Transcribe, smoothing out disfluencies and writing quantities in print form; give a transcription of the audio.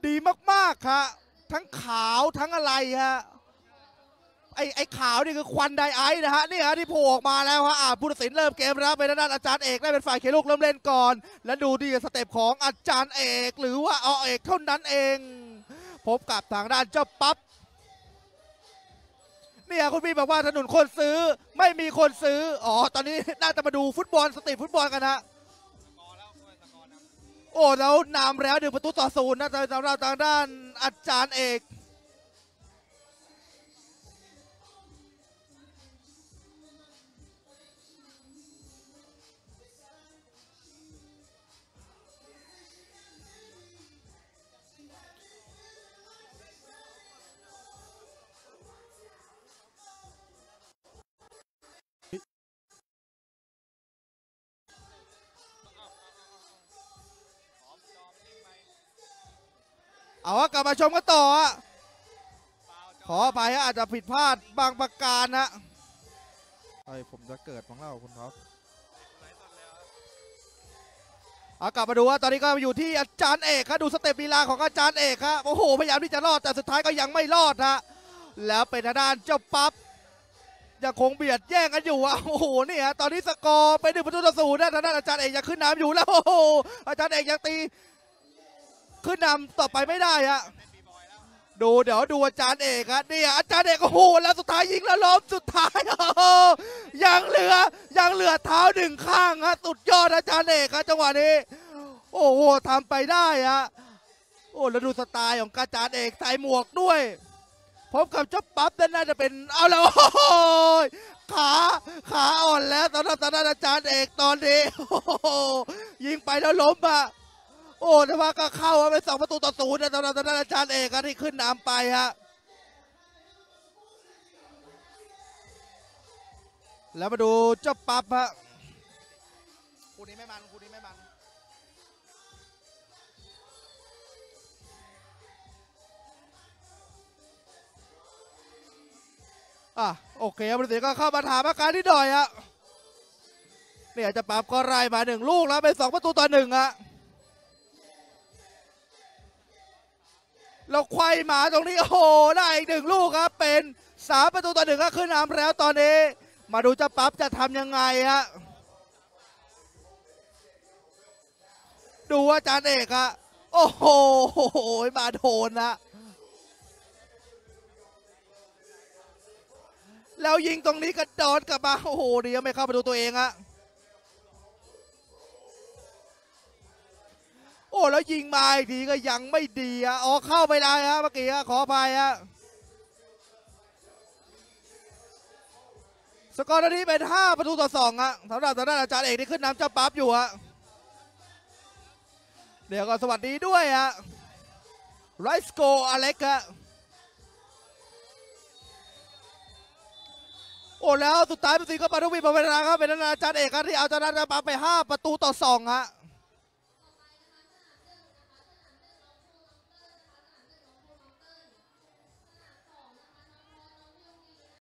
ดีมากๆครับทั้งขาวทั้งอะไรฮะไอ้ขาวนี่คือควันไดไอซ์นะฮะนี่ฮะที่โผล่ออกมาแล้วฮะผู้ตัดสินเริ่มเกมแล้วเป็นด้านอาจารย์เอกได้เป็นฝ่ายเขลูกเริ่มเล่นก่อนและดูดีสเต็ปของอาจารย์เอกหรือว่าเอกเท่านั้นเองพบกับทางด้านเจ้าปั๊บเนี่ยคุณพี่บอกว่าถนนคนซื้อไม่มีคนซื้อตอนนี้น่าจะมาดูฟุตบอลสตรีทฟุตบอลกันฮะแล้วนำแล้ว1-0นะสำหรับทางด้านอาจารย์เอกกลับมาชมกันต่อขออภัยอาจจะผิดพลาดบางประการนะผมจะเกิดของเราคุณท็อปกลับมาดูว่าตอนนี้ก็อยู่ที่อาจารย์เอกครับดูสเต็ปลีลาของอาจารย์เอกครับโอ้โหพยายามที่จะรอดแต่สุดท้ายก็ยังไม่รอดฮะแล้วเป็นทางด้านเจ้าปั๊บยังคงเบียดแย่งกันอยู่โอ้โหนี่ฮะตอนนี้สกอร์ไป1-0นะทางด้านอาจารย์เอกยังขึ้นนำอยู่แล้วโอ้โหอาจารย์เอกยังตีขึ้นนำต่อไปไม่ได้ฮะเดี๋ยวดูอาจารย์เอกครับนี่อาจารย์เอกโอ้โหแล้วสุดท้ายยิงแล้วล้มสุดท้ายยังเหลือเท้าหนึ่งข้างฮะสุดยอดอาจารย์เอกครับจังหวะนี้โอ้โหทำไปได้ฮะแล้วดูสไตล์ของอาจารย์เอกใส่หมวกด้วยพบกับเจ้าปั๊บนั่นน่าจะเป็นเอาแล้วขาอ่อนแล้วสำหรับทางด้านอาจารย์เอกตอนนี้ยิงไปแล้วล้มแต่ว่าก็เข้าไป2-0นะสำหรับทางด้านอาจารย์เอกที่ขึ้นนำไปฮะแล้วมาดูเจ้าปั๊บฮะคู่นี้ไม่มันโอเคบริษัทก็เข้ามาถามอาการนิดหน่อยฮะเนี่ยจะปั๊บก็ไล่มา1ลูกแล้วเป็น2-1ฮะเราไขว้หมาตรงนี้โอ้โหได้อีก1ลูกครับเป็น3-1ก็ขึ้นนำแล้วตอนนี้มาดูจะปั๊บจะทำยังไงฮะดูอาจารย์เอกอะโอ้โหมาโดนนะแล้วยิงตรงนี้กระโดดกลับมาโอ้โหดีไม่เข้าประตูตัวเองอะแล้วยิงมาอีกทีก็ยังไม่ดีเข้าไปได้ฮะเมื่อกี้ขออภัยฮะสกอร์ตอนนี้เป็น5-2ฮะสำหรับทางด้านอาจารย์เอกที่ขึ้นนำเจ้าปั๊บอยู่ฮะเดี๋ยวก็สวัสดีด้วยฮะไรสโกอเล็กฮะแล้วสุดท้ายเป็นสีก็ปาทุวีพเวลาครับเป็นอาจารย์เอกที่เอาชนะปั๊บไป5-2ฮะ